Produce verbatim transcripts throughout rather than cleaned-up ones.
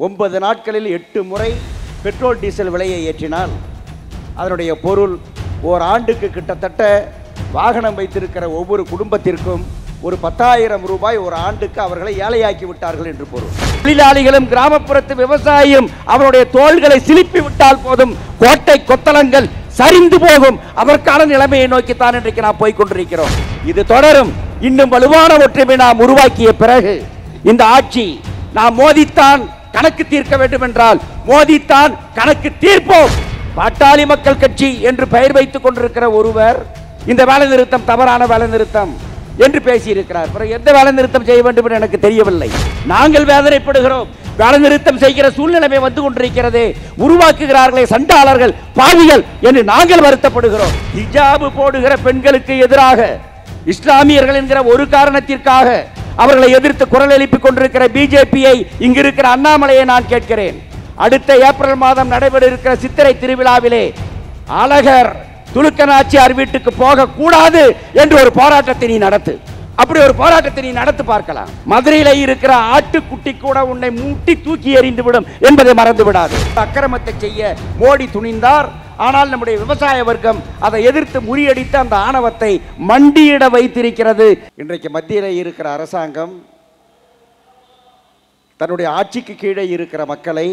ஒன்பது நாட்களில் எட்டு முறை பெட்ரோல் டீசல் விலையை ஏற்றினால் அதனுடைய பொருள் ஓர் ஆண்டுக்கு கிட்டத்தட்ட வாகனம் வைத்திருக்கிற ஒவ்வொரு குடும்பத்திற்கும் ஒரு பத்தாயிரம் ரூபாய் ஒரு ஆண்டுக்கு அவர்களை ஏழையாக்கி விட்டார்கள் என்று பொருள். தொழிலாளிகளும் கிராமப்புறத்து விவசாயியும் அவருடைய தோள்களை சிலிப்பி விட்டால் போதும், கோட்டை கொத்தளங்கள் சரிந்து போகும். அதற்கான நிலைமையை நோக்கித்தான் இன்றைக்கு நாம் போய்கொண்டிருக்கிறோம். இது தொடரும். இன்னும் வலுவான ஒற்றுமை நாம் உருவாக்கிய பிறகு இந்த ஆட்சி நாம் மோதித்தான் கணக்கு தீர்க்க வேண்டும் என்றால் மோதித்தான் கணக்கு தீர்ப்போம். பாட்டாளி மக்கள் கட்சி என்று பெயர் வைத்துக் கொண்டிருக்கிற ஒருவர் இந்த வேலை நிறுத்தம் தவறான வேலை நிறுத்தம் என்று பேசியிருக்கிறார். எந்த வேலை நிறுத்தம் செய்ய வேண்டும் என்று எனக்கு தெரியவில்லை. நாங்கள் வேதனைப்படுகிறோம். வேலை நிறுத்தம் செய்கிற சூழ்நிலைமை வந்து கொண்டிருக்கிறது. உருவாக்குகிறார்களே சண்டாளர்கள், பாவிகள் என்று நாங்கள் வருத்தப்படுகிறோம். ஹிஜாபு போடுகிற பெண்களுக்கு எதிராக இஸ்லாமியர்கள் என்கிற ஒரு காரணத்திற்காக அவர்களை எதிர்த்து குரல் எழுப்பிக் கொண்டிருக்கிற பிஜேபியை இங்கு இருக்கிற அண்ணாமலையை நான் கேட்கிறேன். அடுத்த ஏப்ரல் மாதம் நடைபெற இருக்கிற சித்திரை திருவிழாவிலே அழகர் துலுக்க நாச்சியார் வீட்டுக்கு போக கூடாது என்று ஒரு போராட்டத்தை நீ நடத்து. அப்படி ஒரு போராட்டத்தை நீ நடத்து பார்க்கலாம். மதுரையில இருக்கிற ஆட்டுக்குட்டி கூட உன்னை மூட்டி தூக்கி எறிந்து விடும் என்பதை மறந்து விடாது. அக்கிரமத்தை செய்ய மோடி துணிந்தார். ஆனால் நம்முடைய விவசாய வர்க்கம் அதை எதிர்த்து முறியடித்து அந்த ஆணவத்தை மண்டியிட வைத்திருக்கிறது. இன்றைக்கு மத்தியில் இருக்கிற அரசாங்கம் தன்னுடைய ஆட்சிக்கு கீழே இருக்கிற மக்களை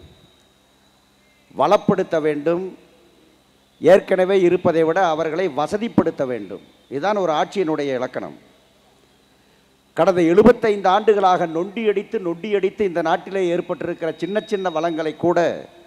வளப்படுத்த வேண்டும். ஏற்கனவே இருப்பதை விட அவர்களை வசதிப்படுத்த வேண்டும். இதுதான் ஒரு ஆட்சியினுடைய இலக்கணம். கடந்த எழுபத்தைந்து ஆண்டுகளாக நொண்டியடித்து நொண்டியடித்து இந்த நாட்டிலே ஏற்பட்டிருக்கிற சின்ன சின்ன வளங்களை கூட,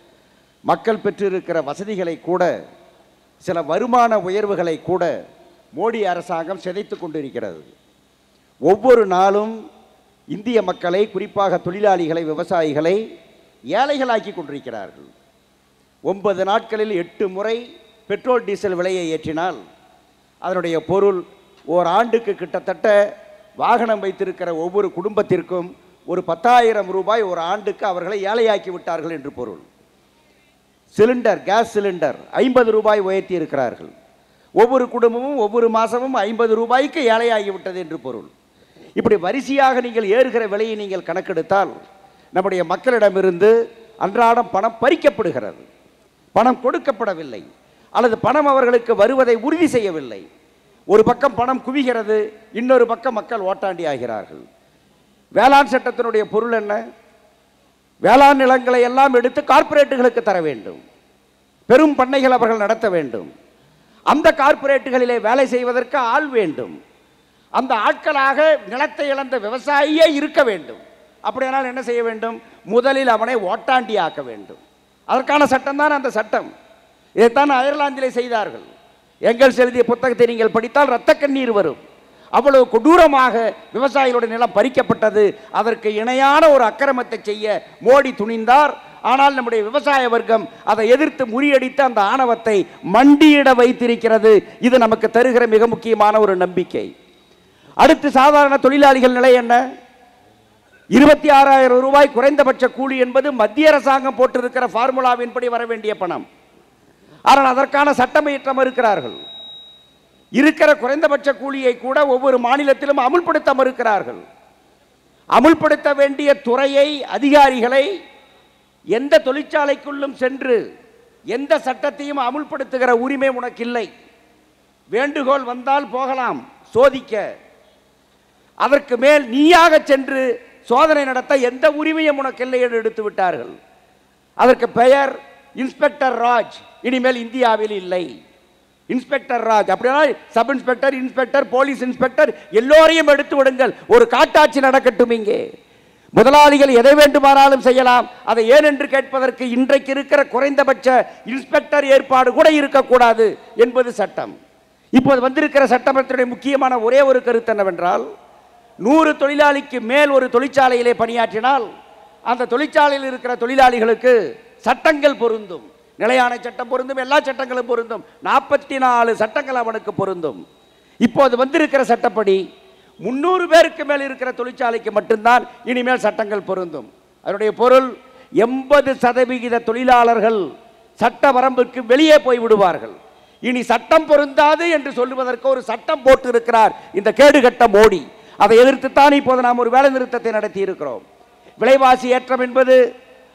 மக்கள் பெற்றிருக்கிற வசதிகளை கூட, சில வருமான உயர்வுகளை கூட மோடி அரசாங்கம் சிதைத்து கொண்டிருக்கிறது. ஒவ்வொரு நாளும் இந்திய மக்களை, குறிப்பாக தொழிலாளிகளை, விவசாயிகளை ஏழைகளாக்கி கொண்டிருக்கிறார்கள். ஒன்பது நாட்களில் எட்டு முறை பெட்ரோல் டீசல் விலையை ஏற்றினால் அதனுடைய பொருள் ஓர் ஆண்டுக்கு கிட்டத்தட்ட வாகனம் வைத்திருக்கிற ஒவ்வொரு குடும்பத்திற்கும் ஒரு பத்தாயிரம் ரூபாய் ஒரு ஆண்டுக்கு அவர்களை ஏழையாக்கி விட்டார்கள் என்று பொருள். சிலிண்டர், கேஸ் சிலிண்டர் ஐம்பது ரூபாய் உயர்த்தி இருக்கிறார்கள். ஒவ்வொரு குடும்பமும் ஒவ்வொரு மாதமும் ஐம்பது ரூபாய்க்கு ஏழையாகிவிட்டது என்று பொருள். இப்படி வரிசையாக நீங்கள் ஏறுகிற விலையை நீங்கள் கணக்கெடுத்தால் நம்முடைய மக்களிடமிருந்து அன்றாடம் பணம் பறிக்கப்படுகிறது. பணம் கொடுக்கப்படவில்லை, அல்லது பணம் அவர்களுக்கு வருவதை உறுதி செய்யவில்லை. ஒரு பக்கம் பணம் குவிகிறது, இன்னொரு பக்கம் மக்கள் ஓட்டாண்டி ஆகிறார்கள். வேளாண் சட்டத்தினுடைய பொருள் என்ன? வேளாண் நிலங்களை எல்லாம் எடுத்து கார்ப்பரேட்டுகளுக்கு தர வேண்டும். பெரும் பண்ணைகள் அவர்கள் நடத்த வேண்டும். அந்த கார்ப்பரேட்டுகளிலே வேலை செய்வதற்கு ஆள் வேண்டும். அந்த ஆட்களாக நிலத்தை இழந்த விவசாயியே இருக்க வேண்டும். அப்படியானால் என்ன செய்ய வேண்டும்? முதலில் அவனை ஓட்டாண்டி ஆக்க வேண்டும். அதற்கான சட்டம் தான் அந்த சட்டம். இதைத்தான் அயர்லாந்திலே செய்தார்கள். எங்கெல்ஸ் எழுதிய புத்தகத்தை நீங்கள் படித்தால் இரத்த கண்ணீர் வரும். அவ்வளவு கொடூரமாக விவசாயிகளுடைய நிலம் பறிக்கப்பட்டது. அதற்கு இணையான ஒரு அக்கிரமத்தை செய்ய மோடி துணிந்தார். ஆனால் நம்முடைய விவசாய வர்க்கம் அதை எதிர்த்து முறியடித்து அந்த ஆணவத்தை மண்டியிட வைத்திருக்கிறது. இது நமக்கு தருகிற மிக முக்கியமான ஒரு நம்பிக்கை. அடுத்து சாதாரண தொழிலாளிகள் நிலை என்ன? இருபத்தி ஆறாயிரம் ரூபாய் குறைந்தபட்ச கூலி என்பது மத்திய அரசாங்கம் போட்டிருக்கிற ஃபார்முலாவின்படி வர வேண்டிய பணம். ஆனால் அதற்கான சட்டம் இயற்ற மறுக்கிறார்கள். இருக்கிற குறைந்தபட்ச கூலியை கூட ஒவ்வொரு மாநிலத்திலும் அமுல்படுத்த மறுக்கிறார்கள். அமுல்படுத்த வேண்டிய துறையை, அதிகாரிகளை எந்த தொழிற்சாலைக்குள்ளும் சென்று எந்த சட்டத்தையும் அமுல்படுத்துகிற உரிமை உனக்கு இல்லை. வேண்டுகோள் வந்தால் போகலாம் சோதிக்க. அதற்கு மேல் நீயாக சென்று சோதனை நடத்த எந்த உரிமையும் உனக்கு இல்லை என்று எடுத்து விட்டார்கள். அதற்கு பெயர் இன்ஸ்பெக்டர் ராஜ். இனிமேல் இந்தியாவில் இல்லை இன்ஸ்பெக்டர் ராஜ். அப்படின்னா sub inspector, inspector, police inspector எல்லோரையும் எடுத்து விடுங்கள். ஒரு காட்டாட்சி நடக்கட்டும். இங்கே முதலாளிகள் எதை வேண்டுமானாலும் செய்யலாம். அதை ஏன் என்று கேட்பதற்கு இன்றைக்கு இருக்கிற குறைந்தபட்ச இன்ஸ்பெக்டர் ஏற்பாடு கூட இருக்கக்கூடாது என்பது சட்டம். இப்போது வந்திருக்கிற சட்டமன்றத்துடைய முக்கியமான ஒரே ஒரு கருத்து என்னவென்றால், நூறு தொழிலாளிக்கு மேல் ஒரு தொழிற்சாலையிலே பணியாற்றினால் அந்த தொழிற்சாலையில் இருக்கிற தொழிலாளிகளுக்கு சட்டங்கள் பொருந்தும். நிலையான சட்டம் பொருந்தும், எல்லா சட்டங்களும் பொருந்தும். நாற்பத்தி நாலு சட்டங்கள் அவனுக்கு பொருந்தும். இப்போது வந்திருக்கிற சட்டப்படி முன்னூறு பேருக்கு மேல் இருக்கிற தொழிற்சாலைக்கு மட்டும்தான் இனிமேல் சட்டங்கள் பொருந்தும். அதனுடைய பொருள், எண்பது சதவிகித தொழிலாளர்கள் சட்ட வரம்புக்கு வெளியே போய் விடுவார்கள். இனி சட்டம் பொருந்தாது என்று சொல்லுவதற்கு ஒரு சட்டம் போட்டு இருக்கிறார் இந்த கேடுகட்ட மோடி. அதை எதிர்த்துத்தான் இப்போது நாம் ஒரு வேலை நிறுத்தத்தை நடத்தி இருக்கிறோம். விலைவாசி ஏற்றம் என்பது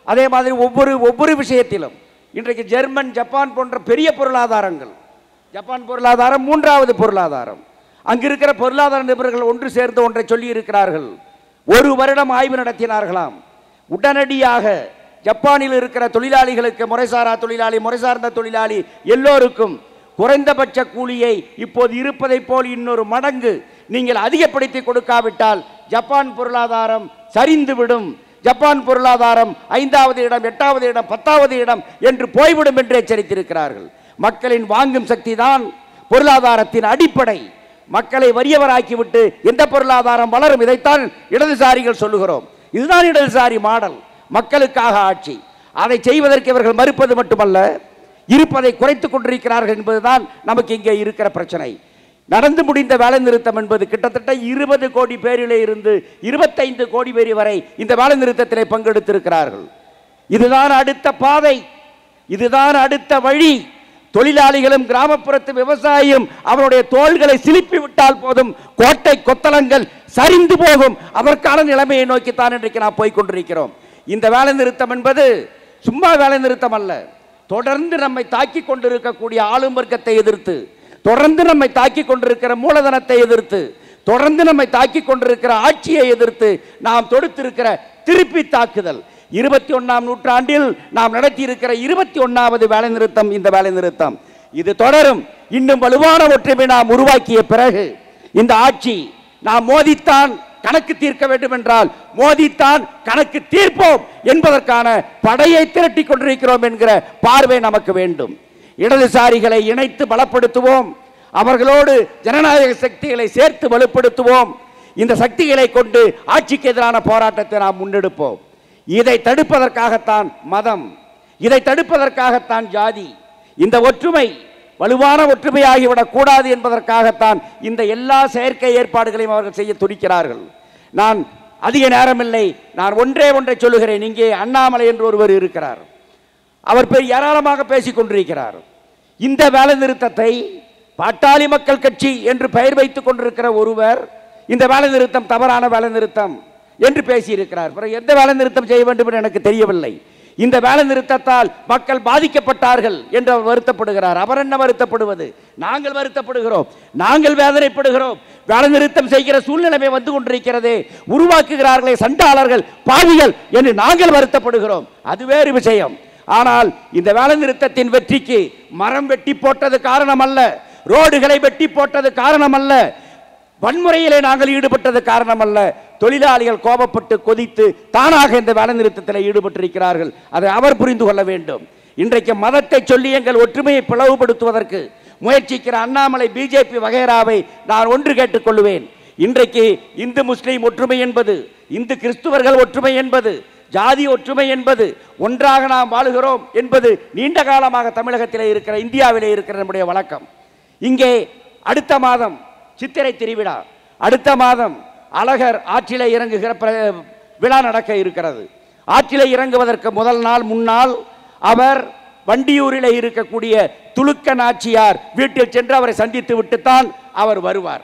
அதே மாதிரி ஒவ்வொரு ஒவ்வொரு விஷயத்திலும் இன்றைக்கு ஜெர்மன், ஜப்பான் போன்ற பெரிய பொருளாதாரங்கள், ஜப்பான் பொருளாதாரம் மூன்றாவது பொருளாதாரம், அங்கு இருக்கிற பொருளாதார நிபுணர்கள் ஒன்று சேர்ந்து ஒன்றை சொல்லி இருக்கிறார்கள். ஒரு வருடம் ஆய்வு நடத்தினார்களாம். உடனடியாக ஜப்பானில் இருக்கிற தொழிலாளிகளுக்கு, முறைசாரா தொழிலாளி, முறைசார்ந்த தொழிலாளி எல்லோருக்கும் குறைந்தபட்ச கூலியை இப்போது இருப்பதை போல் இன்னொரு மடங்கு நீங்கள் அதிகப்படுத்தி கொடுக்காவிட்டால் ஜப்பான் பொருளாதாரம் சரிந்துவிடும், ஜப்பான் பொருளாதாரம் ஐந்தாவது இடம், எட்டாவது இடம், பத்தாவது இடம் என்று போய்விடும் என்று எச்சரித்திருக்கிறார்கள். மக்களின் வாங்கும் சக்தி தான் பொருளாதாரத்தின் அடிப்படை. மக்களை வறியவராக்கிவிட்டு எந்த பொருளாதாரம் வளரும்? இதைத்தான் இடதுசாரிகள் சொல்லுகிறோம். இதுதான் இடதுசாரி மாடல், மக்களுக்காக ஆட்சி. அதை செய்வதற்கு இவர்கள் மறுப்பது மட்டுமல்ல, இருப்பதை குறைத்துக் கொண்டிருக்கிறார்கள் என்பதுதான் நமக்கு இங்கே இருக்கிற பிரச்சனை. நடந்து முடிந்த வேலை நிறுத்தம் என்பது கிட்டத்தட்ட இருபது கோடி பேரிலே இருந்து இருபத்தைந்து கோடி பேர் வரை இந்த வேலை நிறுத்தத்திலே பங்கெடுத்திருக்கிறார்கள். இதுதான் அடுத்த பாதை, இதுதான் அடுத்த வழி. தொழிலாளிகளும் கிராமப்புறத்து விவசாயியும் அவருடைய தோள்களை சிலிப்பி விட்டால் போதும், கோட்டை கொத்தளங்கள் சரிந்து போகும். அதற்கான நிலைமையை நோக்கித்தான் இன்றைக்கு நாம் போய்கொண்டிருக்கிறோம். இந்த வேலை நிறுத்தம் என்பது சும்மா வேலை நிறுத்தம் அல்ல. தொடர்ந்து நம்மை தாக்கி கொண்டிருக்கக்கூடிய ஆளும் வர்க்கத்தை எதிர்த்து, தொடர்ந்து நம்மை தாக்கி கொண்டிருக்கிற மூலதனத்தை எதிர்த்து, தொடர்ந்து நம்மை தாக்கி கொண்டிருக்கிற ஆட்சியை எதிர்த்து நாம் தொடுத்திருக்கிற திருப்பி தாக்குதல். இருபத்தி ஒன்னாம் நூற்றாண்டில் நாம் நடத்தி இருக்கிற இருபத்தி ஒன்னாவது வேலை நிறுத்தம் இந்த வேலை நிறுத்தம். இது தொடரும். இன்னும் வலுவான ஒற்றுமை நாம் உருவாக்கிய பிறகு இந்த ஆட்சி நாம் மோதித்தான் கணக்கு தீர்க்க வேண்டும் என்றால் மோதித்தான் கணக்கு தீர்ப்போம் என்பதற்கான படையை திரட்டி கொண்டிருக்கிறோம் என்கிற பார்வை நமக்கு வேண்டும். இடதுசாரிகளை இணைத்து பலப்படுத்துவோம், அவர்களோடு ஜனநாயக சக்திகளை சேர்த்து வலுப்படுத்துவோம். இந்த சக்திகளை கொண்டு ஆட்சிக்கு எதிரான போராட்டத்தை நாம் முன்னெடுப்போம். இதை தடுப்பதற்காகத்தான் மதம், இதை தடுப்பதற்காகத்தான் ஜாதி. இந்த ஒற்றுமை வலுவான ஒற்றுமையாகிவிடக் கூடாது என்பதற்காகத்தான் இந்த எல்லா செயற்கை ஏற்பாடுகளையும் அவர்கள் செய்ய துடிக்கிறார்கள். நான் அதிக நேரமில்லை, நான் ஒன்றே ஒன்றை சொல்லுகிறேன். இங்கே அண்ணாமலை என்று ஒருவர் இருக்கிறார், அவர் பெரிய ஏராளமாக பேசிக் கொண்டிருக்கிறார். இந்த வேலை நிறுத்தத்தை பாட்டாளி மக்கள் கட்சி என்று பெயர் வைத்துக் கொண்டிருக்கிற ஒருவர் இந்த வேலை நிறுத்தம் தவறான வேலை நிறுத்தம் என்று பேசியிருக்கிறார். பிறகு எந்த வேலை நிறுத்தம் செய்ய வேண்டும் என்று எனக்கு தெரியவில்லை. இந்த வேலை நிறுத்தத்தால் மக்கள் பாதிக்கப்பட்டார்கள் என்று அவர் வருத்தப்படுகிறார். அவர் என்ன வருத்தப்படுவது? நாங்கள் வருத்தப்படுகிறோம், நாங்கள் வேதனைப்படுகிறோம். வேலை நிறுத்தம் செய்கிற சூழ்நிலைமை வந்து கொண்டிருக்கிறது, உருவாக்குகிறார்களே சண்டாளர்கள், பாவிகள் என்று நாங்கள் வருத்தப்படுகிறோம். அது வேறு விஷயம். ஆனால் இந்த வேலை நிறுத்தத்தின் வெற்றிக்கு மரம் வெட்டி போட்டது காரணம் அல்ல, ரோடுகளை வெட்டி போட்டது காரணம் அல்ல, வன்முறையிலே நாங்கள் ஈடுபட்டது காரணம் அல்ல. தொழிலாளிகள் கோபப்பட்டு கொதித்து தானாக இந்த வேலை நிறுத்தத்தில் ஈடுபட்டிருக்கிறார்கள். அதை அவர் புரிந்து கொள்ள வேண்டும். இன்றைக்கு மதத்தை சொல்லி எங்கள் ஒற்றுமையை பிளவுபடுத்துவதற்கு முயற்சிக்கிற அண்ணாமலை, பிஜேபி வகைராவை நான் ஒன்று கேட்டுக்கொள்வேன். இன்றைக்கு இந்து முஸ்லீம் ஒற்றுமை என்பது, இந்து கிறிஸ்துவர்கள் ஒற்றுமை என்பது, ஜாதி ஒற்றுமை என்பது, ஒன்றாக நாம் வாழுகிறோம் என்பது நீண்ட காலமாக தமிழகத்திலே இருக்கிற, இந்தியாவிலே இருக்கிற நம்முடைய வழக்கம். இங்கே அடுத்த மாதம் சித்திரை திருவிழா, அடுத்த மாதம் அழகர் ஆற்றிலே இறங்குகிற விழா நடக்க இருக்கிறது. ஆற்றிலே இறங்குவதற்கு முதல் நாள் முன்னால் அவர் வண்டியூரில் இருக்கக்கூடிய துலுக்க நாச்சியார் வீட்டில் சென்று அவரை சந்தித்து விட்டுத்தான் அவர் வருவார்.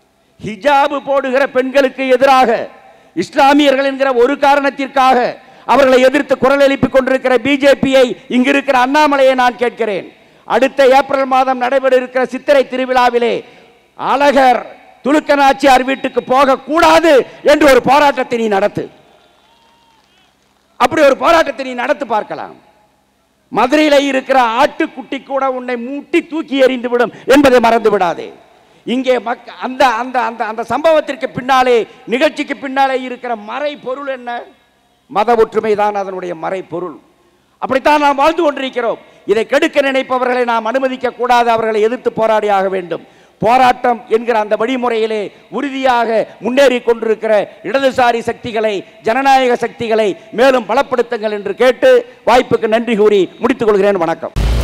ஹிஜாபு போடுகிற பெண்களுக்கு எதிராக, இஸ்லாமியர்கள் என்கிற ஒரு காரணத்திற்காக அவர்களை எதிர்த்து குரல் எழுப்பிக் கொண்டிருக்கிற பிஜேபியை, இங்கு இருக்கிற அண்ணாமலையை நான் கேட்கிறேன், அடுத்த ஏப்ரல் மாதம் நடைபெற இருக்கிற சித்திரை திருவிழாவிலே அழகர் துலுக்க நாச்சியார் வீட்டுக்கு போக கூடாது என்று ஒரு போராட்டத்தை நீ நடத்து. அப்படி ஒரு போராட்டத்தை நீ நடத்து பார்க்கலாம். மதுரையில் இருக்கிற ஆட்டுக்குட்டி கூட உன்னை மூட்டி தூக்கி எறிந்து விடும் என்பதை மறந்து விடாதே. இங்கே அந்த அந்த அந்த அந்த சம்பவத்திற்கு பின்னாலே, நிகழ்ச்சிக்கு பின்னாலே இருக்கிற மறை பொருள் என்ன? மத ஒற்றுமை தான் அதனுடைய மறை பொருள். அப்படித்தான் நாம் வாழ்ந்து கொண்டிருக்கிறோம். இதை கெடுக்க நினைப்பவர்களை நாம் அனுமதிக்க கூடாது, அவர்களை எதிர்த்து போராடி ஆக வேண்டும். போராட்டம் என்கிற அந்த வழிமுறையிலே உறுதியாக முன்னேறி கொண்டிருக்கிற இடதுசாரி சக்திகளை, ஜனநாயக சக்திகளை மேலும் பலப்படுத்துங்கள் என்று கேட்டு வாய்ப்புக்கு நன்றி கூறி முடித்துக் கொள்கிறேன். வணக்கம்.